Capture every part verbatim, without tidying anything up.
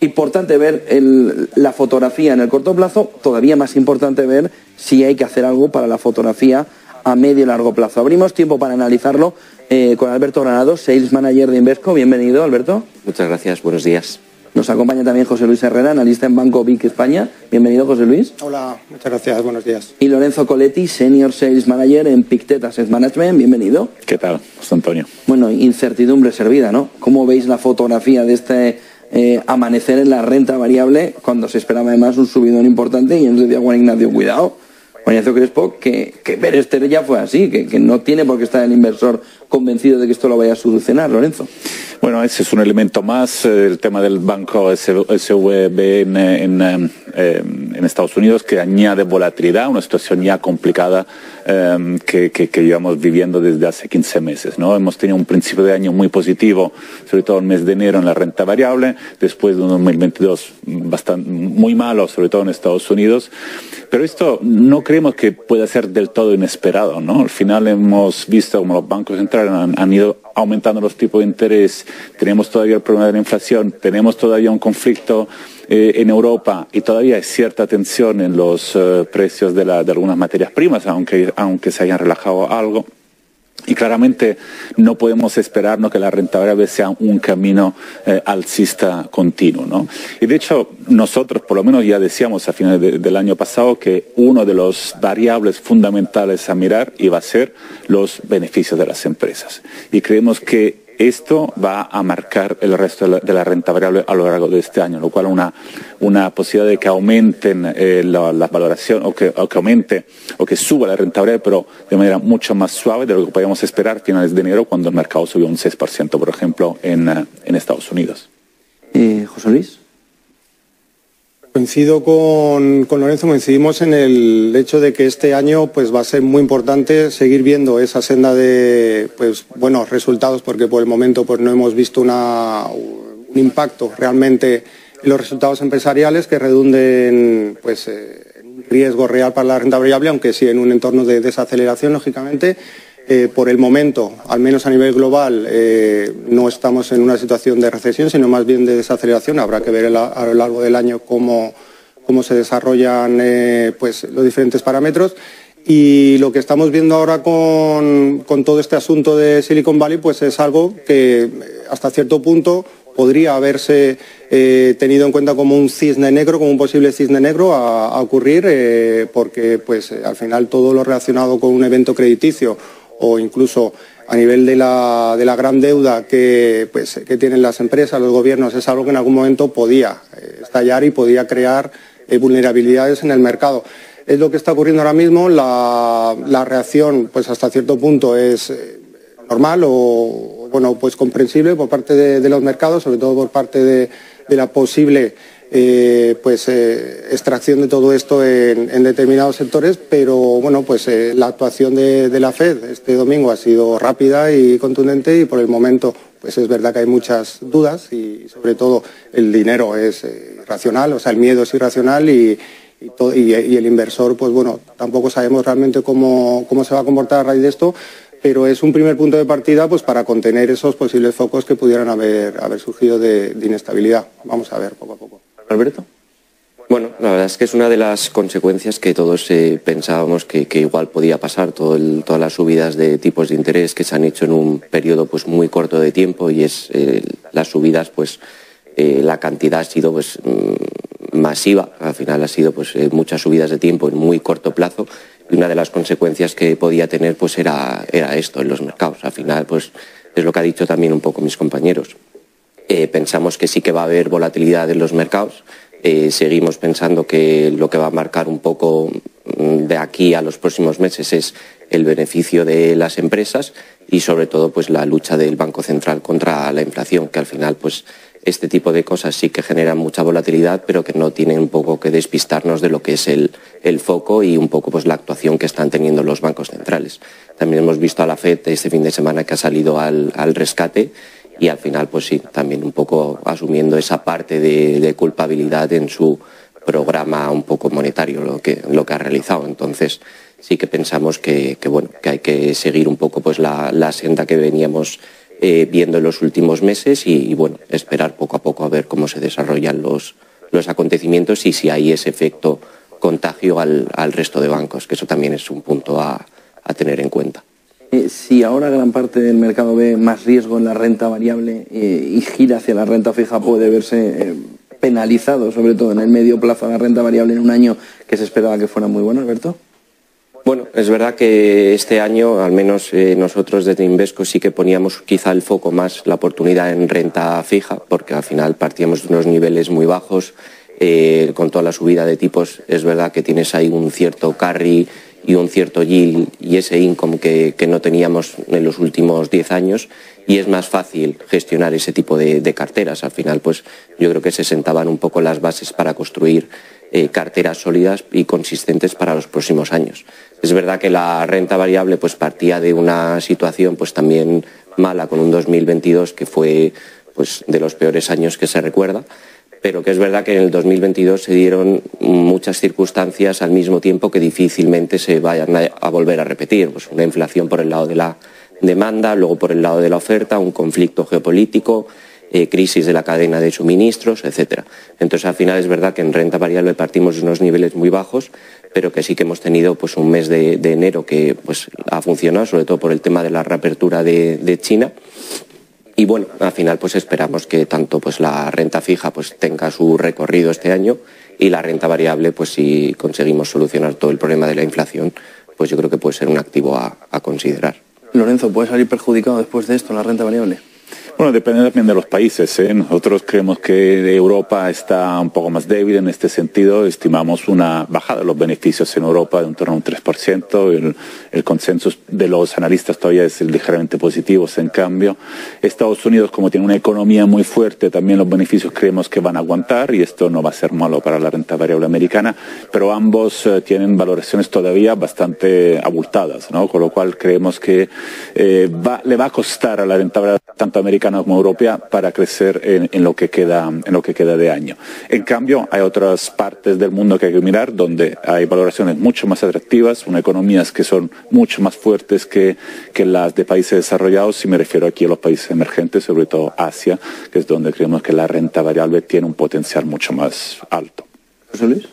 Importante ver el, la fotografía en el corto plazo, todavía más importante ver si hay que hacer algo para la fotografía a medio y largo plazo. Abrimos tiempo para analizarlo eh, con Alberto Granados, Sales Manager de Invesco. Bienvenido, Alberto. Muchas gracias, buenos días. Nos acompaña también José Luis Herrera, analista en Banco Vic España. Bienvenido, José Luis. Hola, muchas gracias, buenos días. Y Lorenzo Coletti, Senior Sales Manager en Pictet Asset Management. Bienvenido. ¿Qué tal, José Antonio? Bueno, incertidumbre servida, ¿no? ¿Cómo veis la fotografía de este eh, amanecer en la renta variable cuando se esperaba además un subidón importante? Y nos decía Juan Ignacio, cuidado, Juan Ignacio Crespo, que, que Berester ya fue así, que, que no tiene por qué estar el inversor convencido de que esto lo vaya a solucionar, Lorenzo. Bueno, ese es un elemento más, eh, el tema del banco S V B en, en, eh, en Estados Unidos, que añade volatilidad, una situación ya complicada eh, que, que, que llevamos viviendo desde hace quince meses, ¿no? Hemos tenido un principio de año muy positivo, sobre todo el mes de enero en la renta variable, después de un dos mil veintidós bastante, muy malo, sobre todo en Estados Unidos. Pero esto no creemos que pueda ser del todo inesperado, ¿no? Al final hemos visto como los bancos centrales han, han ido aumentando los tipos de interés, tenemos todavía el problema de la inflación, tenemos todavía un conflicto eh, en Europa y todavía hay cierta tensión en los eh, precios de, la, de algunas materias primas, aunque, aunque se hayan relajado algo. Y claramente no podemos esperarnos que la renta variable sea un camino eh, alcista continuo, ¿no? Y de hecho, nosotros por lo menos ya decíamos a finales de, del año pasado que uno de los variables fundamentales a mirar iba a ser los beneficios de las empresas. Y creemos que esto va a marcar el resto de la, de la renta variable a lo largo de este año, lo cual una, una posibilidad de que aumenten eh, la, la valoración o que, o que aumente o que suba la renta variable, pero de manera mucho más suave de lo que podíamos esperar a finales de enero cuando el mercado subió un seis por ciento, por ejemplo, en, en Estados Unidos. Eh, José Luis. Coincido con, con Lorenzo, coincidimos en el hecho de que este año pues va a ser muy importante seguir viendo esa senda de pues buenos resultados, porque por el momento pues no hemos visto una, un impacto realmente en los resultados empresariales que redunden pues eh, en un riesgo real para la renta variable, aunque sí en un entorno de desaceleración, lógicamente. Eh, por el momento, al menos a nivel global, eh, no estamos en una situación de recesión, sino más bien de desaceleración. Habrá que ver el, a lo largo del año cómo, cómo se desarrollan eh, pues, los diferentes parámetros. Y lo que estamos viendo ahora con, con todo este asunto de Silicon Valley pues es algo que hasta cierto punto podría haberse eh, tenido en cuenta como un cisne negro, como un posible cisne negro a, a ocurrir, eh, porque pues, al final todo lo relacionado con un evento crediticio o incluso a nivel de la, de la gran deuda que, pues, que tienen las empresas, los gobiernos, es algo que en algún momento podía eh, estallar y podía crear eh, vulnerabilidades en el mercado. Es lo que está ocurriendo ahora mismo. La, la reacción, pues hasta cierto punto, es eh, normal o bueno, pues comprensible por parte de, de los mercados, sobre todo por parte de, de la posible Eh, pues eh, extracción de todo esto en, en determinados sectores, pero bueno, pues eh, la actuación de, de la Fed este domingo ha sido rápida y contundente y por el momento pues es verdad que hay muchas dudas y sobre todo el dinero es eh, irracional, o sea el miedo es irracional y, y, todo, y, y el inversor pues bueno, tampoco sabemos realmente cómo, cómo se va a comportar a raíz de esto, pero es un primer punto de partida pues para contener esos posibles focos que pudieran haber, haber surgido de, de inestabilidad. Vamos a ver poco a poco. Alberto. Bueno, la verdad es que es una de las consecuencias que todos eh, pensábamos que, que igual podía pasar, todo el, todas las subidas de tipos de interés que se han hecho en un periodo pues muy corto de tiempo y es eh, las subidas pues eh, la cantidad ha sido pues masiva, al final ha sido pues eh, muchas subidas de tiempo en muy corto plazo y una de las consecuencias que podía tener pues era, era esto en los mercados. Al final pues es lo que ha dicho también un poco mis compañeros. Eh, pensamos que sí que va a haber volatilidad en los mercados. Eh, seguimos pensando que lo que va a marcar un poco de aquí a los próximos meses es el beneficio de las empresas y sobre todo pues la lucha del Banco Central contra la inflación, que al final pues este tipo de cosas sí que generan mucha volatilidad, pero que no tienen un poco que despistarnos de lo que es el, el foco y un poco pues la actuación que están teniendo los bancos centrales. También hemos visto a la Fed este fin de semana que ha salido al, al rescate y al final pues sí, también un poco asumiendo esa parte de, de culpabilidad en su programa un poco monetario, lo que, lo que ha realizado. Entonces sí que pensamos que, que, bueno, que hay que seguir un poco pues la, la senda que veníamos eh, viendo en los últimos meses y, y bueno, esperar poco a poco a ver cómo se desarrollan los, los acontecimientos y si hay ese efecto contagio al, al resto de bancos, que eso también es un punto a, a tener en cuenta. Eh, si ahora gran parte del mercado ve más riesgo en la renta variable eh, y gira hacia la renta fija, puede verse eh, penalizado, sobre todo en el medio plazo, la renta variable en un año que se esperaba que fuera muy bueno, Alberto. Bueno, es verdad que este año, al menos eh, nosotros desde Invesco sí que poníamos quizá el foco más, la oportunidad en renta fija, porque al final partíamos de unos niveles muy bajos, eh, con toda la subida de tipos, es verdad que tienes ahí un cierto carry y un cierto yield y ese income que, que no teníamos en los últimos diez años y es más fácil gestionar ese tipo de, de carteras. Al final, pues yo creo que se sentaban un poco las bases para construir eh, carteras sólidas y consistentes para los próximos años. Es verdad que la renta variable pues partía de una situación pues también mala con un dos mil veintidós que fue pues de los peores años que se recuerda, pero que es verdad que en el dos mil veintidós se dieron muchas circunstancias al mismo tiempo que difícilmente se vayan a, a volver a repetir. Pues una inflación por el lado de la demanda, luego por el lado de la oferta, un conflicto geopolítico, eh, crisis de la cadena de suministros, etcétera. Entonces, al final es verdad que en renta variable partimos de unos niveles muy bajos, pero que sí que hemos tenido pues un mes de, de enero que pues ha funcionado, sobre todo por el tema de la reapertura de, de China. Y bueno, al final pues esperamos que tanto pues la renta fija pues tenga su recorrido este año y la renta variable pues si conseguimos solucionar todo el problema de la inflación, pues yo creo que puede ser un activo a, a considerar. Lorenzo, ¿puede salir perjudicado después de esto la renta variable? Bueno, depende también de los países, ¿eh? Nosotros creemos que Europa está un poco más débil en este sentido. Estimamos una bajada de los beneficios en Europa de en torno a un tres por ciento. El, el consenso de los analistas todavía es ligeramente positivo. En cambio, Estados Unidos, como tiene una economía muy fuerte, también los beneficios creemos que van a aguantar y esto no va a ser malo para la renta variable americana, pero ambos eh, tienen valoraciones todavía bastante abultadas, ¿no? Con lo cual creemos que eh, va, le va a costar a la renta variable tanto americana como europea para crecer en, en lo que queda en lo que queda de año. En cambio, hay otras partes del mundo que hay que mirar donde hay valoraciones mucho más atractivas, unas economías que son mucho más fuertes que, que las de países desarrollados, y me refiero aquí a los países emergentes, sobre todo Asia, que es donde creemos que la renta variable tiene un potencial mucho más alto. José Luis.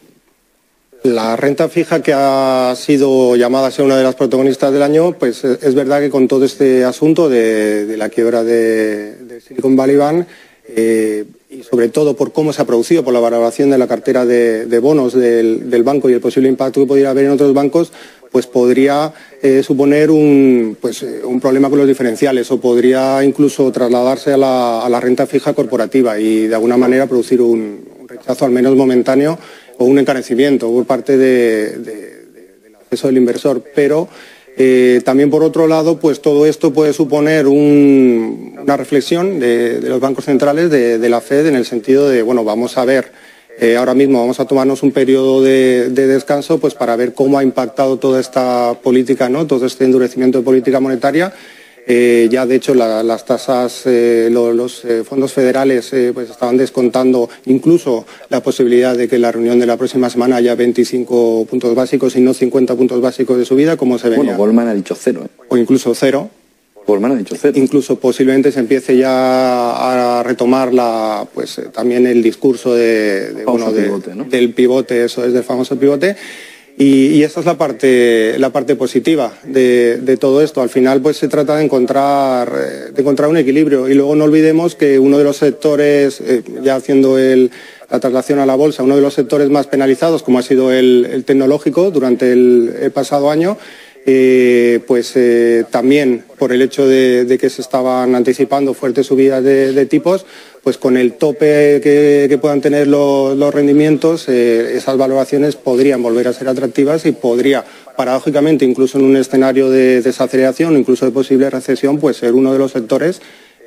La renta fija, que ha sido llamada a ser una de las protagonistas del año, pues es verdad que con todo este asunto de, de la quiebra de, de Silicon Valley Bank, eh, y sobre todo por cómo se ha producido, por la valoración de la cartera de, de bonos del, del banco y el posible impacto que pudiera haber en otros bancos, pues podría eh, suponer un, pues, un problema con los diferenciales o podría incluso trasladarse a la, a la renta fija corporativa y de alguna manera producir un, un rechazo al menos momentáneo o un encarecimiento por parte de, de, de, del acceso del inversor. Pero eh, también, por otro lado, pues todo esto puede suponer un, una reflexión de, de los bancos centrales, de, de la Fed, en el sentido de, bueno, vamos a ver, eh, ahora mismo vamos a tomarnos un periodo de, de descanso pues para ver cómo ha impactado toda esta política, ¿no? Todo este endurecimiento de política monetaria. Eh, ya, de hecho, la, las tasas, eh, lo, los eh, fondos federales eh, pues estaban descontando incluso la posibilidad de que en la reunión de la próxima semana haya veinticinco puntos básicos y no cincuenta puntos básicos de subida, como se venía. Bueno, Goldman ha dicho cero. ¿eh? O incluso cero. Goldman ha dicho cero. Incluso posiblemente se empiece ya a retomar la, pues, eh, también el discurso de, de, bueno, de, pivote, ¿no? del pivote, eso es, del famoso pivote. Y, y esta es la parte, la parte positiva de, de todo esto. Al final, pues se trata de encontrar, de encontrar un equilibrio. Y luego no olvidemos que uno de los sectores, eh, ya haciendo el, la traslación a la bolsa, uno de los sectores más penalizados, como ha sido el, el tecnológico durante el, el pasado año, eh, pues eh, también por el hecho de, de que se estaban anticipando fuertes subidas de, de tipos, pues con el tope que, que puedan tener los, los rendimientos, eh, esas valoraciones podrían volver a ser atractivas y podría, paradójicamente, incluso en un escenario de desaceleración, incluso de posible recesión, pues ser uno de los sectores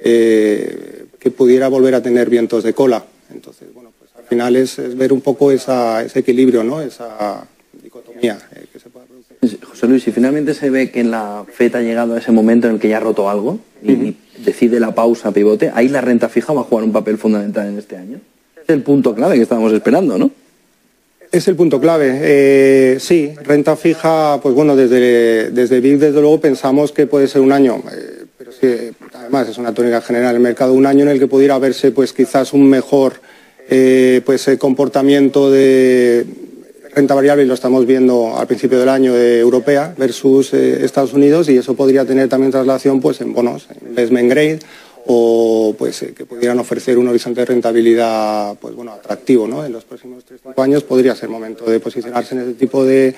eh, que pudiera volver a tener vientos de cola. Entonces, bueno, pues al final es, es ver un poco esa, ese equilibrio, ¿no? Esa dicotomía eh, que se puede producir. José Luis, si finalmente se ve que en la Fed ha llegado a ese momento en el que ya ha roto algo y, uh-huh. y decide la pausa pivote, ahí la renta fija va a jugar un papel fundamental en este año. Es el punto clave que estábamos esperando, ¿no? Es el punto clave. Eh, sí, renta fija, pues bueno, desde, desde B I C, desde luego, pensamos que puede ser un año, eh, pero sí, además es una tónica general en el mercado, un año en el que pudiera verse pues quizás un mejor eh, pues eh, comportamiento de renta variable, y lo estamos viendo al principio del año, de europea versus eh, Estados Unidos, y eso podría tener también traslación pues en bonos, en investment grade, o pues eh, que pudieran ofrecer un horizonte de rentabilidad pues bueno atractivo, ¿no? En los próximos tres cinco años podría ser momento de posicionarse en ese tipo de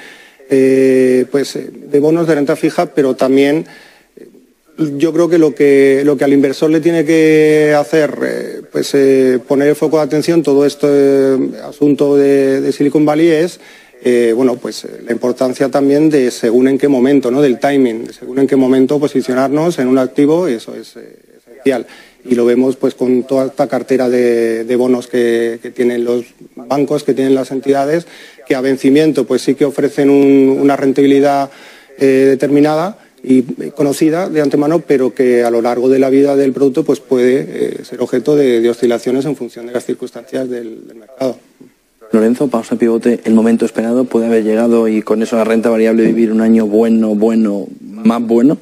eh, pues de bonos de renta fija, pero también eh, yo creo que lo que lo que al inversor le tiene que hacer eh, pues eh, poner el foco de atención todo este eh, asunto de, de Silicon Valley es Eh, bueno, pues eh, la importancia también de según en qué momento, ¿no? Del timing, de según en qué momento posicionarnos en un activo, y eso es eh, esencial. Y lo vemos pues con toda esta cartera de, de bonos que, que tienen los bancos, que tienen las entidades, que a vencimiento pues sí que ofrecen un, una rentabilidad eh, determinada y conocida de antemano, pero que a lo largo de la vida del producto pues puede eh, ser objeto de, de oscilaciones en función de las circunstancias del, del mercado. Lorenzo, pausa pivote, el momento esperado puede haber llegado y con eso la renta variable vivir un año bueno, bueno, más bueno.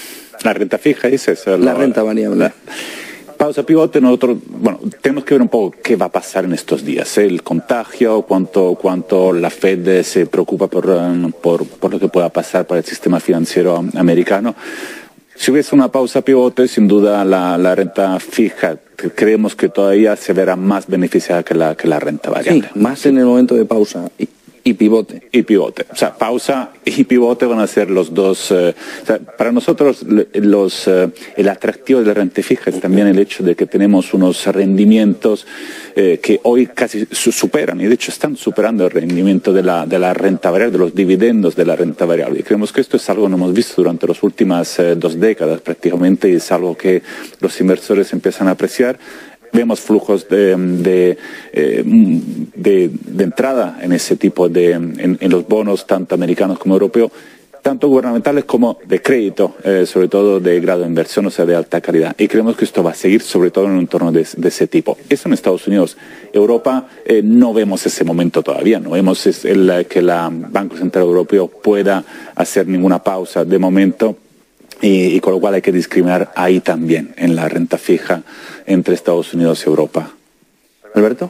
La renta fija, dices. La lo, renta variable. La, pausa pivote, nosotros, bueno, tenemos que ver un poco qué va a pasar en estos días, ¿eh? El contagio, cuánto, cuánto la Fed se preocupa por, por, por lo que pueda pasar para el sistema financiero americano. Si hubiese una pausa pivote, sin duda la, la renta fija creemos que todavía se verá más beneficiada que la, que la renta variable. Sí, más en el momento de pausa y, y pivote. Y pivote. O sea, pausa y pivote van a ser los dos. Eh, o sea, para nosotros los, eh, el atractivo de la renta fija es también el hecho de que tenemos unos rendimientos eh, que hoy casi superan, y de hecho están superando el rendimiento de la, de la renta variable, de los dividendos de la renta variable. Y creemos que esto es algo que no hemos visto durante las últimas eh, dos décadas prácticamente, y es algo que los inversores empiezan a apreciar. Vemos flujos de, de, eh, de, de entrada en ese tipo de, en, en los bonos, tanto americanos como europeos, tanto gubernamentales como de crédito, eh, sobre todo de grado de inversión, o sea, de alta calidad. Y creemos que esto va a seguir, sobre todo en un entorno de, de ese tipo. Eso en Estados Unidos. Europa, eh, no vemos ese momento todavía. No vemos el, que el Banco Central Europeo pueda hacer ninguna pausa de momento. Y, y con lo cual hay que discriminar ahí también, en la renta fija entre Estados Unidos y Europa. Alberto.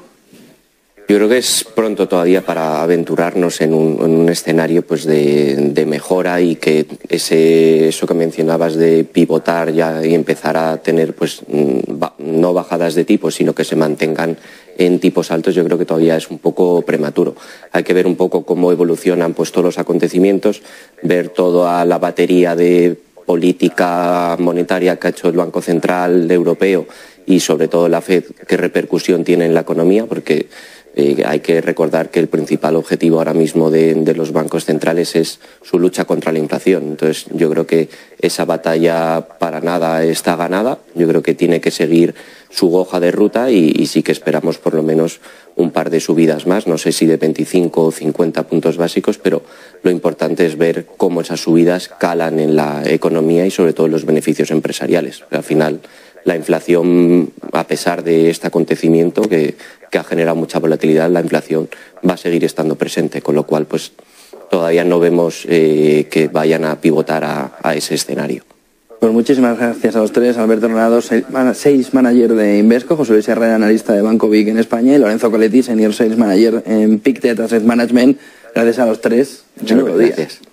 Yo creo que es pronto todavía para aventurarnos en un, en un escenario pues de, de mejora, y que ese, eso que mencionabas de pivotar ya y empezar a tener pues no bajadas de tipos, sino que se mantengan en tipos altos, yo creo que todavía es un poco prematuro. Hay que ver un poco cómo evolucionan pues todos los acontecimientos, ver toda la batería de política monetaria que ha hecho el Banco Central Europeo y sobre todo la Fed, qué repercusión tiene en la economía, porque eh, hay que recordar que el principal objetivo ahora mismo de, de los bancos centrales es su lucha contra la inflación. Entonces yo creo que esa batalla para nada está ganada. Yo creo que tiene que seguir su hoja de ruta, y, y sí que esperamos por lo menos un par de subidas más, no sé si de veinticinco o cincuenta puntos básicos, pero lo importante es ver cómo esas subidas calan en la economía y sobre todo en los beneficios empresariales. Al final, la inflación, a pesar de este acontecimiento que, que ha generado mucha volatilidad, la inflación va a seguir estando presente, con lo cual pues todavía no vemos eh, que vayan a pivotar a, a ese escenario. Pues muchísimas gracias a los tres. Alberto Renado, Sales Manager de Invesco, José Luis Herrera, analista de Banco Vic en España, y Lorenzo Coletti, Senior Sales Manager en Pictet Asset Management. Gracias a los tres. Muchas gracias.